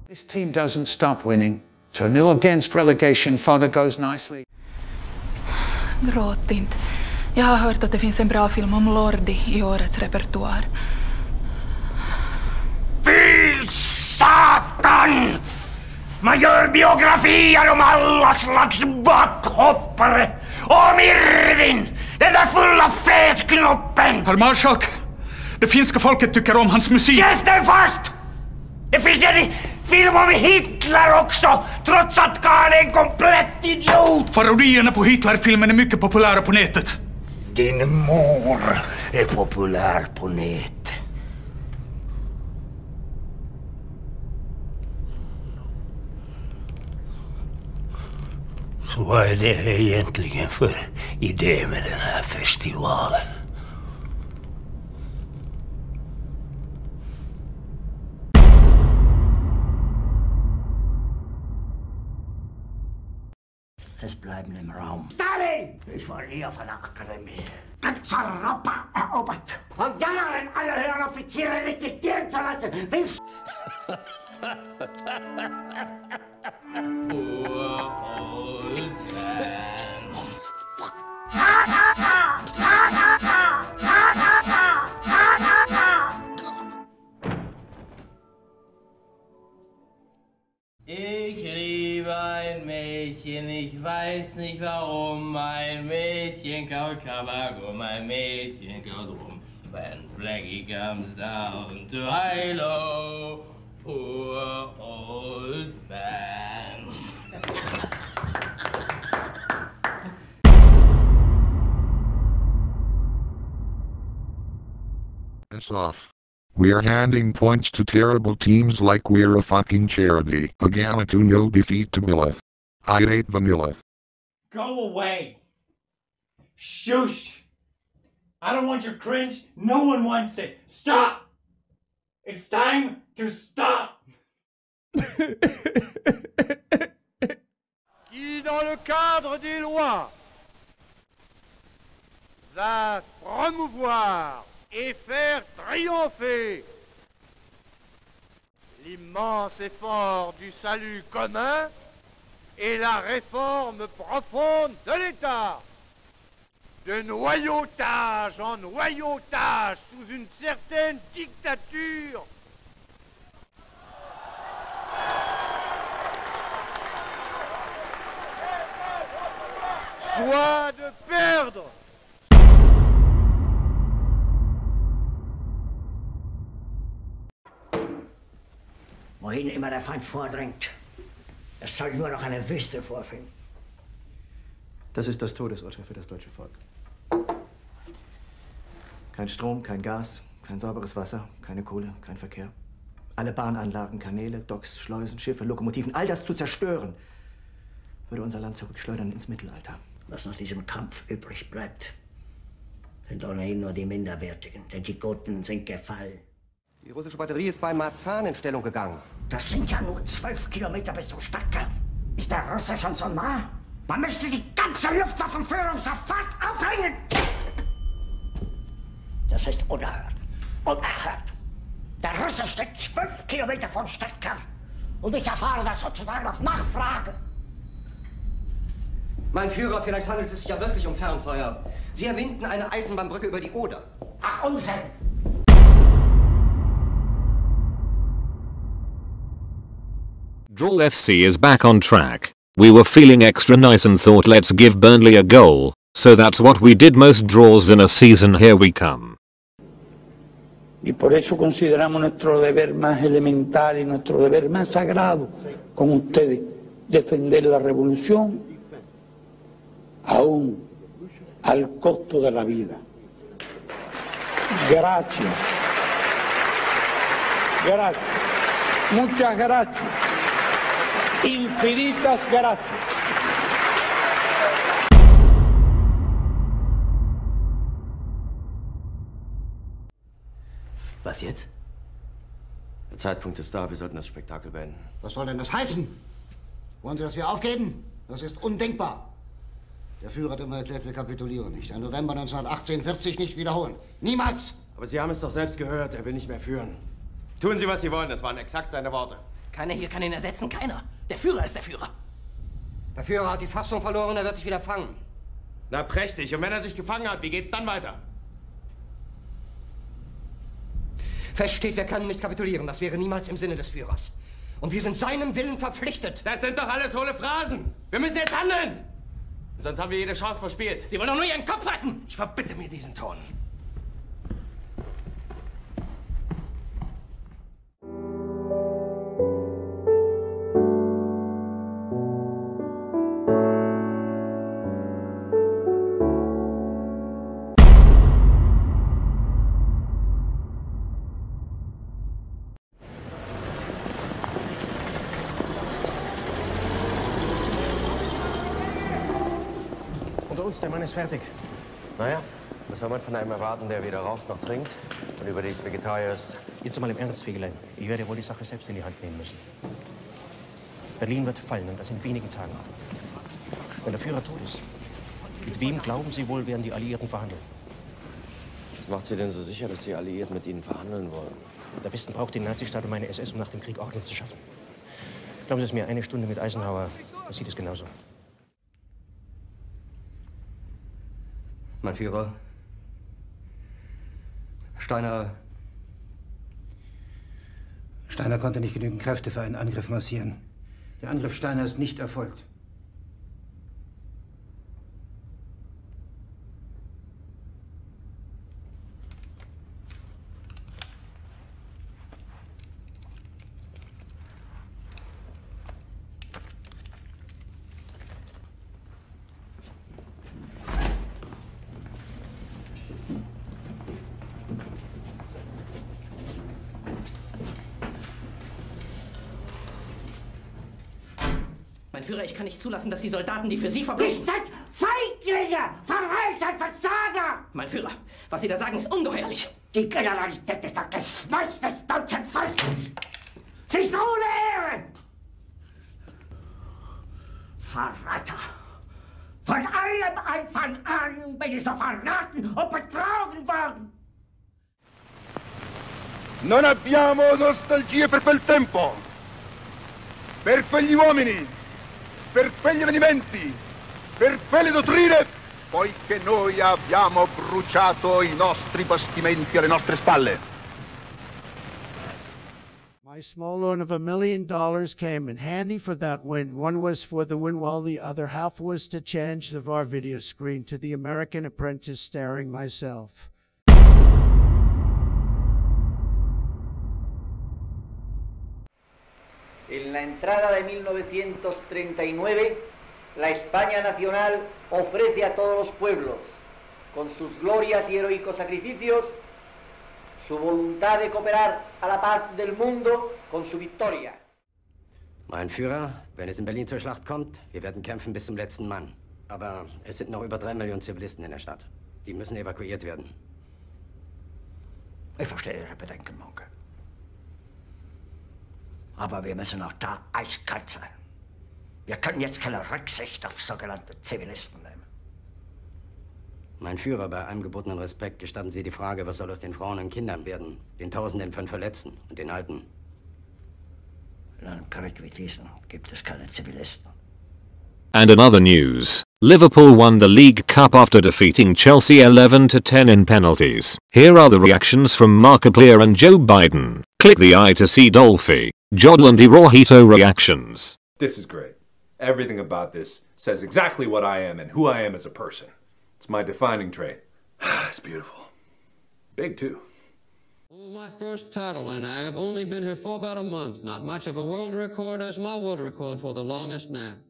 This team doesn't stop winning. 2-0 against relegation fodder goes nicely. Gråt inte. Jag har hört att det finns en bra film om Lordi i årets repertoar. Fy satan! Man gör biografier om alla slags backhoppare. Om Irvin! Den där fulla fetknoppen! Herr Marschalk, det finska folket tycker om hans musik. Käften fast! Det finns en film om Hitler också, trots att han är en komplett idiot! Parodierna på Hitler-filmen är mycket populära på nätet. Din mor är populär på nätet. Så vad är det egentligen för idé med den här festivalen? Es bleiben im Raum. Stalin! Ich war eher von der Akademie. Ganz Europa erobert. Von Jahren alle höheren Offiziere liquidieren zu lassen. Bis... Ich liebe ein Mädchen, ich weiß nicht warum. Ein Mädchen kaut Tabak und ein Mädchen kaut rum. When Blackie comes down to high-low, poor old man. Off. We're handing points to terrible teams like we're a fucking charity. A Gamma 2-0 defeat to Milla. I hate vanilla. Go away. Shush. I don't want your cringe. No one wants it. Stop. It's time to stop. Qui, dans le cadre des lois, va promouvoir et faire triompher l'immense effort du salut commun et la réforme profonde de l'État, de noyautage en noyautage sous une certaine dictature, soit de perdre Wohin immer der Feind vordringt, es soll nur noch eine Wüste vorfinden. Das ist das Todesurteil für das deutsche Volk. Kein Strom, kein Gas, kein sauberes Wasser, keine Kohle, kein Verkehr. Alle Bahnanlagen, Kanäle, Docks, Schleusen, Schiffe, Lokomotiven, all das zu zerstören, würde unser Land zurückschleudern ins Mittelalter. Was nach diesem Kampf übrig bleibt, sind ohnehin nur die Minderwertigen, denn die Guten sind gefallen. Die russische Batterie ist bei Marzahn in Stellung gegangen. Das sind ja nur 12 Kilometer bis zum Stadtkern. Ist der Russe schon so nah? Man müsste die ganze Luftwaffenführung sofort aufhängen! Das ist unerhört. Unerhört! Der Russe steckt 12 Kilometer vom Stadtkern. Und ich erfahre das sozusagen auf Nachfrage. Mein Führer, vielleicht handelt es sich ja wirklich um Fernfeuer. Sie erwinden eine Eisenbahnbrücke über die Oder. Ach, Unsinn! Draw FC is back on track. We were feeling extra nice and thought let's give Burnley a goal, so that's what we did. Most draws in a season, here we come. Y por eso consideramos nuestro deber más elemental y nuestro deber más sagrado con ustedes, defender la revolución aún al costo de la vida. Gracias. Gracias. Muchas gracias. Infinitas gracias. Was jetzt? Der Zeitpunkt ist da, wir sollten das Spektakel beenden. Was soll denn das heißen? Wollen Sie, dass wir aufgeben? Das ist undenkbar. Der Führer hat immer erklärt, wir kapitulieren nicht. Ein November 1918-40 nicht wiederholen. Niemals! Aber Sie haben es doch selbst gehört, er will nicht mehr führen. Tun Sie, was Sie wollen, das waren exakt seine Worte. Keiner hier kann ihn ersetzen, keiner. Der Führer ist der Führer. Der Führer hat die Fassung verloren, er wird sich wieder fangen. Na prächtig. Und wenn er sich gefangen hat, wie geht's dann weiter? Fest steht, wir können nicht kapitulieren. Das wäre niemals im Sinne des Führers. Und wir sind seinem Willen verpflichtet. Das sind doch alles hohle Phrasen. Wir müssen jetzt handeln. Sonst haben wir jede Chance verspielt. Sie wollen doch nur Ihren Kopf retten. Ich verbitte mir diesen Ton. Der Mann ist fertig. Naja, was soll man von einem erwarten, der weder raucht noch trinkt und überdies Vegetarier ist? Jetzt mal im Ernst, Fegelein. Ich werde wohl die Sache selbst in die Hand nehmen müssen. Berlin wird fallen und das in wenigen Tagen. Wenn der Führer tot ist, mit wem glauben Sie wohl, werden die Alliierten verhandeln? Was macht Sie denn so sicher, dass die Alliierten mit Ihnen verhandeln wollen? Der Westen braucht den Nazistaat und meine SS, um nach dem Krieg Ordnung zu schaffen. Glauben Sie es mir, eine Stunde mit Eisenhower, das sieht es genauso. Mein Führer, Steiner konnte nicht genügend Kräfte für einen Angriff massieren. Der Angriff Steiner ist nicht erfolgt. Mein Führer, ich kann nicht zulassen, dass die Soldaten, die für Sie verbringen... Ihr seid Feiglinge! Verreiter, Versager! Mein Führer, was Sie da sagen, ist ungeheuerlich. Die Generalität ist das Geschmeiß des deutschen Volkes! Sie ist ohne Ehre! Verräter! Von allem Anfang an bin ich so verraten und betrogen worden! Non abbiamo nostalgie per quel tempo, per quegli uomini, per quegli avvenimenti, per quelle dottrine, poiché noi abbiamo bruciato I nostri bastimenti alle nostre spalle. My small loan of $1 million came in handy for that win. One was for the win, while the other half was to change the VAR video screen to The American Apprentice starring myself. En la entrada de 1939, la España nacional ofrece a todos los pueblos, con sus glorias y heroicos sacrificios, su voluntad de cooperar a la paz del mundo con su victoria. Mein Führer, wenn es in Berlin zur Schlacht kommt, wir werden kämpfen bis zum letzten Mann. Aber es sind noch über 3 Millionen Zivilisten in der Stadt. Die müssen evakuiert werden. Ich verstehe Ihre Bedenken, Monkhe. Aber wir müssen auch da eiskalt sein. Wir können jetzt keine Rücksicht auf sogenannte Zivilisten nehmen. Mein Führer, bei allem gebotenen Respekt, gestatten Sie die Frage, was soll aus den Frauen und Kindern werden, den Tausenden von Verletzten und den Alten? In einem Krieg wie diesen gibt es keine Zivilisten. And in other news, Liverpool won the League Cup after defeating Chelsea 11-10 in penalties. Here are the reactions from Markiplier and Joe Biden. Click the eye to see Dolphy, Jodl and Hirohito reactions. This is great. Everything about this says exactly what I am and who I am as a person. It's my defining trait. It's beautiful. Big, too. My first title, and I have only been here for about a month. Not much of a world record as my world record for the longest nap.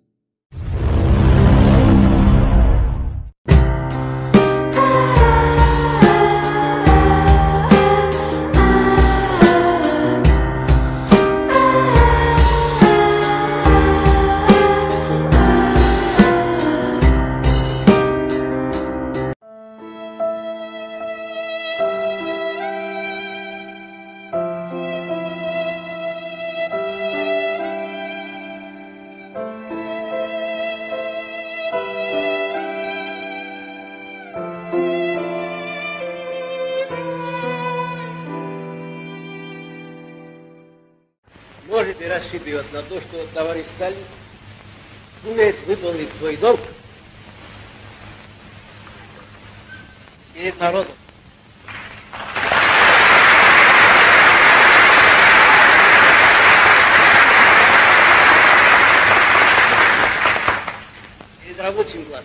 рассчитывать на то, что товарищ Сталин сумеет выполнить свой долг перед народом. Перед рабочим классом.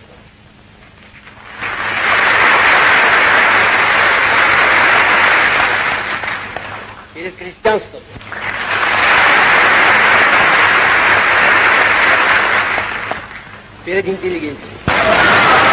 Перед крестьянством. Перед интеллигенцией.